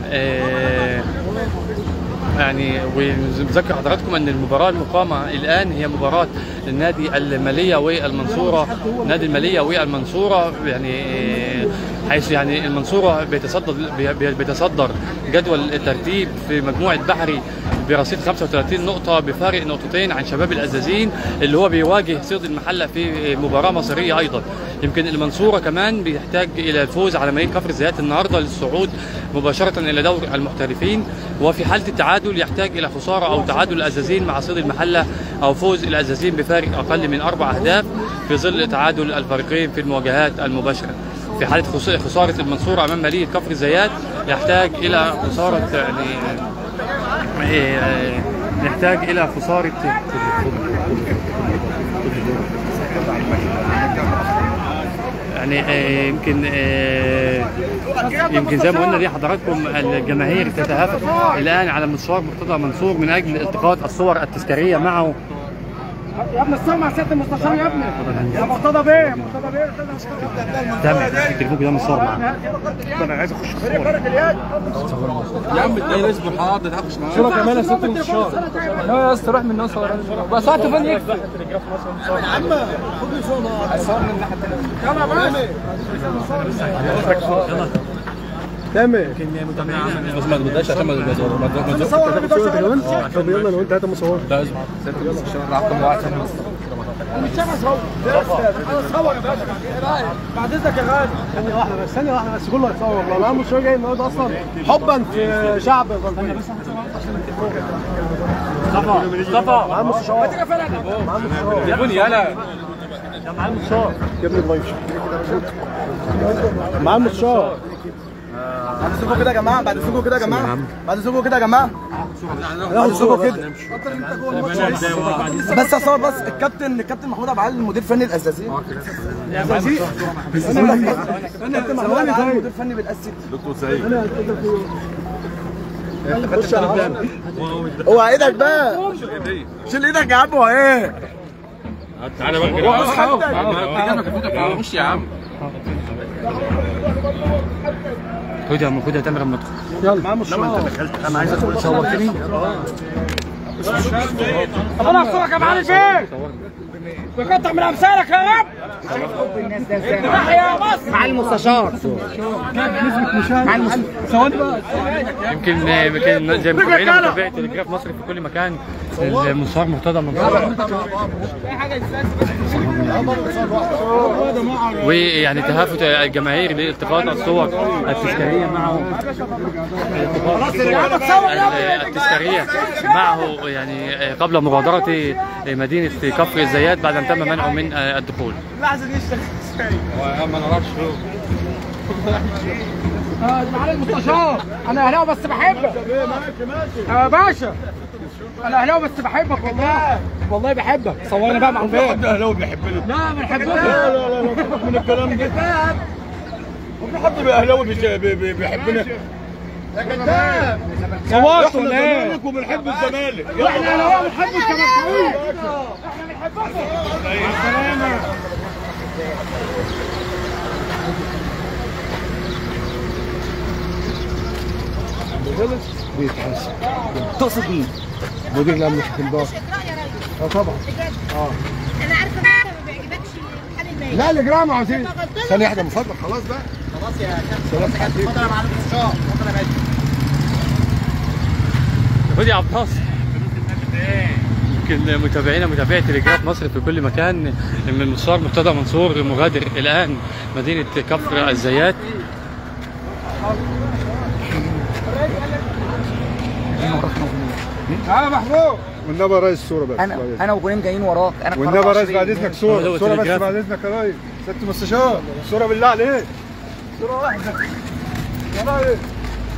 يعني ونذكر حضراتكم ان المباراه المقامه الان هي مباراه النادي الماليه والمنصوره، نادي الماليه والمنصوره يعني حيث يعني المنصوره بيتصدر بيتصدر جدول الترتيب في مجموعه بحري برصيد خمسة وثلاثين نقطه بفارق نقطتين عن شباب العزازين اللي هو بيواجه صيد المحله في مباراه مصيريه ايضا. يمكن المنصوره كمان بيحتاج الى الفوز على مدينه كفر الزيات النهارده للصعود مباشره الى دوري المحترفين، وفي حاله التعادل يحتاج الى خساره او تعادل العزازين مع صيد المحله او فوز العزازين بفارق اقل من اربع اهداف في ظل تعادل الفريقين في المواجهات المباشره. في حاله خساره المنصوره امام ماليه كفر الزيات يحتاج الى خساره يعني يحتاج الى خساره يعني يمكن يمكن زي ما قلنا لحضراتكم الجماهير تتهافت الان على مشوار مرتضى منصور من اجل التقاط الصور التذكاريه معه. يا ابني الصور مع سياده المستشار يا ابني يا مرتضى بيه يا مرتضى بيه تمام التليفون كده مصور معاه. انا عايز اخش يا عم اديني اصبر حاضر هخش معاك صوره كمان يا سياده المستشار. لا يا اسطى روح من الناس بقى ساعه تليفون يكفي يا عم خد لي صوره صور من الناحيه الثانيه يلا بس تمام بس ما تبداش عشان ما ما تصور كمان. طب يلا لو انت هات مصور لا اصبر رقم واحد صور يا باشا بعد اذنك يا غالي. ثانيه واحده بس ثانيه واحده بس كله هيتصور والله. لا مش جاي النهارده اصلا حبا في شعب غلبان. مصطفى مصطفى معاه مستشار معاه مستشار تليفوني يلا يا معاه مستشار يا ابني اللايف معاه مستشار. بعد سوقه كده يا جماعه بعد سوقه كده يا جماعه بعد سوقه كده يا جماعه بعد سوقه كده بس اصور بس الكابتن الكابتن محمود ابو علي المدير الفني الاساسي الاساسي الكابتن محمود ابو علي المدير الفني بالاساسي دكتور سعيد هو ايدك بقى شيل ايدك يا عم. هو ايه تعالى بقى كده خش يا عم خد يا خد يا تامر لما تدخل يلا معاه مستشار. انا عايز ادخل صورتني ربنا يسترك يا معالي الشيخ ويكتر من امثالك يا رب. يا مصر مع المستشار مع المستشار ثواني بقى. يمكن يمكن زي ما متابعينا متابعه تلجراف مصر في كل مكان المستشار مرتضى منصور ويعني تهافت الجماهير لالتقاط الصور التذكاريه معه التذكاريه معه يعني قبل مغادره مدينه كفر الزيات بعد ان تم منعه من الدخول. لحظه دي اشتغل ما نعرفش معالي المستشار انا اهلاوي بس بحبك يا باشا. انا اهلاوي بس بحبك والله والله بحبك. صورنا بقى مع الفيلم. حد اهلاوي بيحبنا؟ لا ما بنحبكش. لا لا لا فكك من الكلام ده. وفي حد اهلاوي بيحبنا؟ يا كذاب. صورت ولا ايه؟ احنا وبنحب الزمالك. احنا اهلاوي بنحب الزمالك. احنا بنحبكم. السلامة. بيتحاسب. تقصد مين؟ مدير الامن في البار. اه طبعا. اه انا عارفه ان انت ما بيعجبكش الحال المالي. لا الاجرام عاوزين. ثانية واحدة من فضلك خلاص بقى. خلاص يا كابتن اتفضل يا معلم المستشار. اتفضل يا باشا. خد يا عباس. يمكن متابعينا متابعي تلجراف مصر في كل مكان من المستشار مرتضى منصور مغادر الان مدينه كفر الزيات. ها محمود والنبي يا ريس صورة بس. انا انا وغنيم جايين وراك. انا والنبي يا ريس بعد اذنك صورة صورة بس بعد اذنك يا ريس. ست مستشار صورة بالله عليك. صورة واحدة. يا ريس.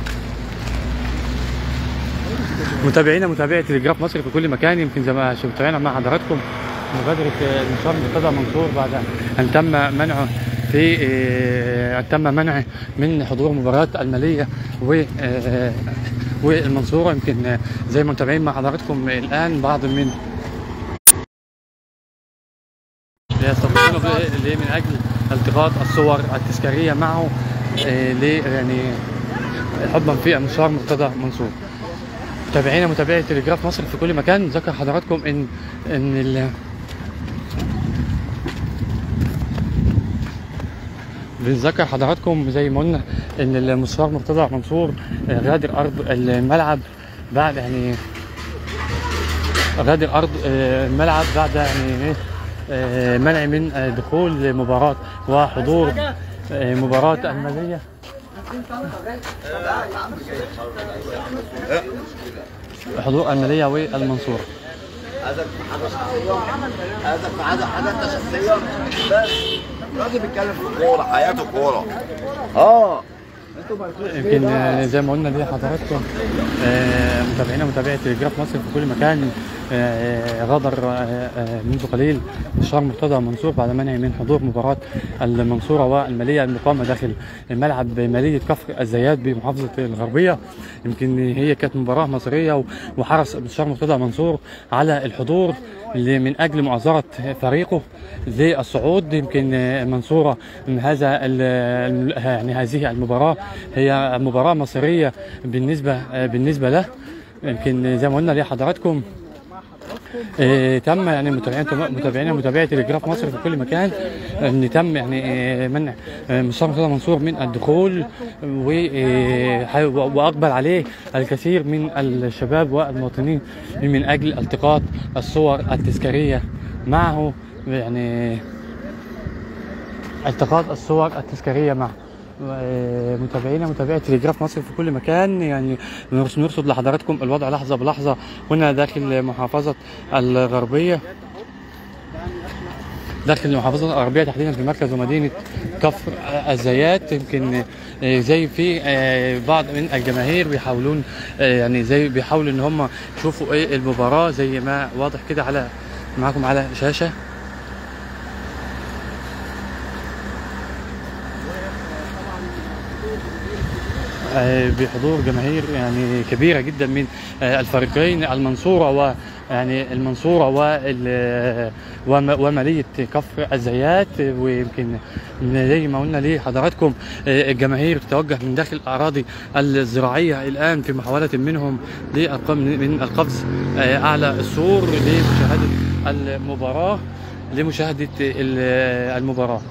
متابعينا متابعي تلجراف مصر في كل مكان يمكن زي ما شفتونا مع حضراتكم مغادرة المستشار مرتضى منصور بعد ان تم منعه في ان تم منعه من حضور مباريات المالية و والمنصورة. يمكن زي ما متابعين مع حضراتكم الان بعض من يستضيفونه من اجل التقاط الصور التذكارية معه يعني حبا في المستشار مرتضى منصور. متابعينا متابعي تلجراف مصر في كل مكان ذكر حضراتكم ان ان ال بنذكر حضراتكم زي ما قلنا ان المستشار مرتضى منصور غادر ارض الملعب بعد يعني غادر ارض الملعب بعد يعني منع من دخول مباراة وحضور مباراة المالية حضور المالية والمنصورة. هذا هذا هذا حاجه انت شخصيا بس راجل بيتكلم في الكوره حياته كوره. اه يمكن زي ما قلنا دي حضراتكم متابعينا متابعي تلجراف مصر في كل مكان غادر منذ قليل المستشار مرتضى منصور بعد منعه من حضور مباراة المنصورة والمالية المقامة داخل ملعب مالية كفر الزيات بمحافظة الغربية. يمكن هي كانت مباراة مصرية وحرص المستشار مرتضى منصور على الحضور من اجل معذرة فريقه للصعود. يمكن المنصورة من هذا يعني هذه المباراة هي مباراة مصرية بالنسبة بالنسبة له. يمكن زي ما قلنا لحضراتكم إيه تم يعني متابعين متابعين متابعي تلجراف مصر في كل مكان ان تم يعني إيه منع المستشار مرتضى منصور من الدخول واقبل عليه الكثير من الشباب والمواطنين من اجل التقاط الصور التذكاريه معه يعني التقاط الصور التذكاريه معه. متابعينا متابعي تلجراف مصر في كل مكان يعني نرصد لحضراتكم الوضع لحظه بلحظه هنا داخل محافظه الغربيه داخل محافظه الغربيه تحديدا في مركز ومدينه كفر الزيات. يمكن زي في بعض من الجماهير بيحاولون يعني زي بيحاولوا ان هم يشوفوا ايه المباراه زي ما واضح كده على معاكم على شاشه. بحضور جماهير يعني كبيرة جدا من الفريقين المنصورة يعني المنصوره وال وماليه كفر الزيات. ويمكن زي ما قلنا لحضراتكم الجماهير تتوجه من داخل الاراضي الزراعيه الان في محاوله منهم من القفز اعلى السور لمشاهده المباراه لمشاهده المباراه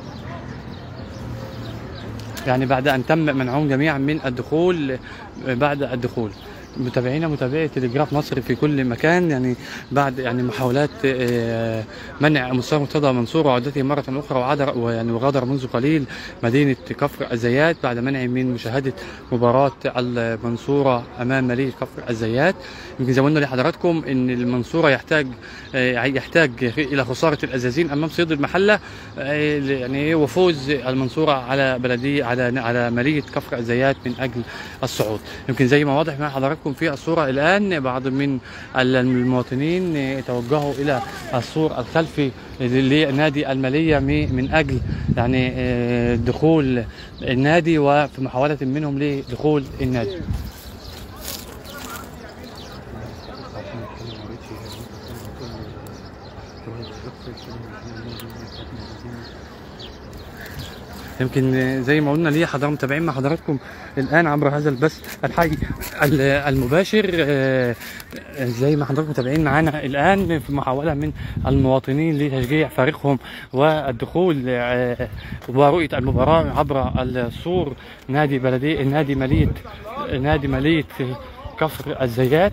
يعني بعد ان تم منعهم جميعا من الدخول بعد الدخول. متابعينا متابعي تلجراف مصر في كل مكان يعني بعد يعني محاولات منع مستشار مرتضى منصور وعودته مره اخرى وعاد ويعني وغادر منذ قليل مدينه كفر الزيات بعد منعه من مشاهده مباراه المنصوره امام ماليه كفر الزيات. يمكن زي ما قلنا لحضراتكم ان المنصوره يحتاج يحتاج الى خساره الازازين امام صيد المحله يعني وفوز المنصوره على بلديه على على ماليه كفر الزيات من اجل الصعود. يمكن زي ما واضح مع حضراتكم في الصورة الآن بعض من المواطنين توجهوا إلى السور الخلفي لنادي المالية من أجل يعني دخول النادي وفي محاولة منهم لدخول النادي. يمكن زي ما قلنا ليه حضراتكم متابعين مع حضراتكم الان عبر هذا البث الحي المباشر زي ما حضراتكم متابعين معانا الان في محاوله من المواطنين لتشجيع فريقهم والدخول ورؤيه المباراه عبر السور نادي بلديه نادي ماليه نادي ماليه كفر الزيات.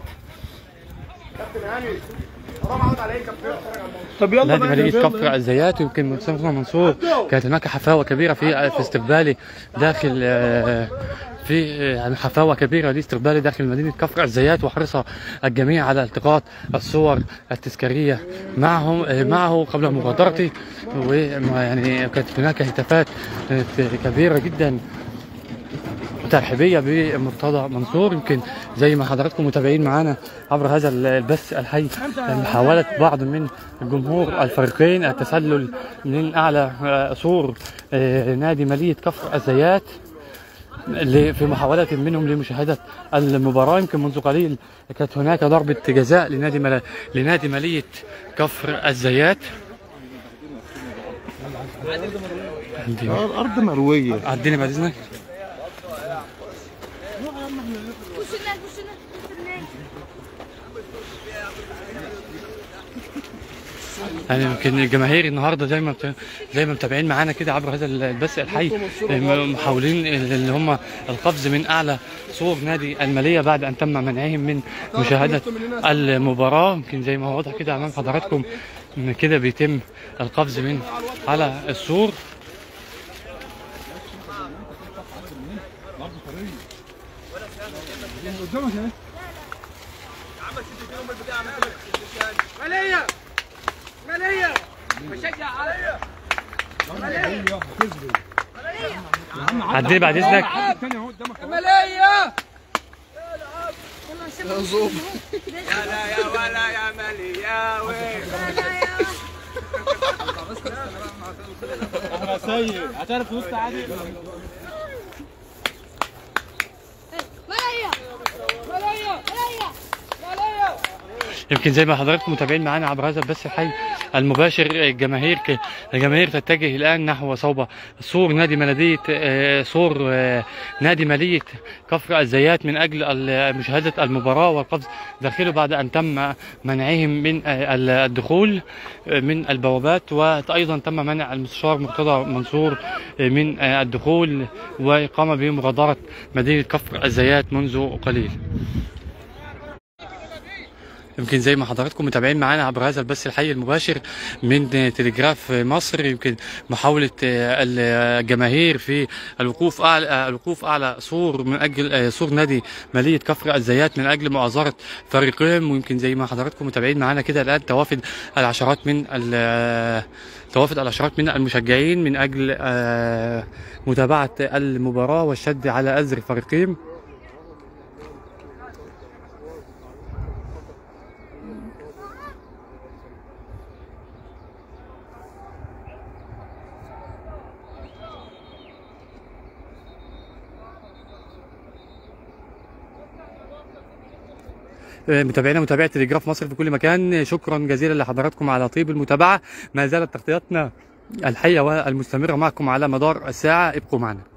طب يلا نادي مالية كفر الزيات. ويمكن مستر منصور كانت هناك حفاوه كبيره في في استقبالي داخل في يعني حفاوه كبيره لاستقبالي داخل مدينه كفر الزيات وحرص الجميع على التقاط الصور التذكاريه معهم معه قبل مغادرتي. ويعني كانت هناك هتافات كبيره جدا ترحيبيه بمرتضى منصور. يمكن زي ما حضراتكم متابعين معانا عبر هذا البث الحي محاوله بعض من الجمهور الفريقين التسلل من اعلى سور نادي ماليه كفر الزيات في محاوله منهم لمشاهده المباراه. يمكن منذ قليل كانت هناك ضربه جزاء لنادي مل... لنادي ماليه كفر الزيات. الارض مرويه. عديني بعد اذنك. يعني يمكن الجماهير النهارده زي ما زي ما متابعين معانا كده عبر هذا البث الحي محاولين اللي هم القفز من اعلى سور نادي الماليه بعد ان تم منعهم من مشاهده المباراه. يمكن زي ما هو واضح كده امام حضراتكم ان كده بيتم القفز من على السور. مالية مالية بشجع عليا مالية عدي بعد اذنك. مالية يا زوب ولا يا ولا يا مالية وين احنا سيد هتعرف وسط عادي. مالية مالية مالية مالية. يمكن زي ما حضراتكم متابعين معانا عبر هذا البث الحي المباشر الجماهير الجماهير تتجه الان نحو صوب سور نادي ماليه سور نادي ماليه كفر الزيات من اجل مشاهده المباراه والقفز داخله بعد ان تم منعهم من الدخول من البوابات. وايضا تم منع المستشار مرتضى منصور من الدخول وقام بمغادره مدينه كفر الزيات منذ قليل. يمكن زي ما حضراتكم متابعين معانا عبر هذا البث الحي المباشر من تلجراف مصر. يمكن محاولة الجماهير في الوقوف أعلى الوقوف أعلى سور من أجل سور نادي مالية كفر الزيات من أجل مؤازرة فريقهم. ويمكن زي ما حضراتكم متابعين معانا كده الآن توافد العشرات من توافد العشرات من المشجعين من أجل متابعة المباراة والشد على أزر فريقهم. متابعينا متابعي تلجراف مصر في كل مكان، شكرا جزيلا لحضراتكم على طيب المتابعه. ما زالت تغطياتنا الحيه والمستمره معكم على مدار الساعه، ابقوا معنا.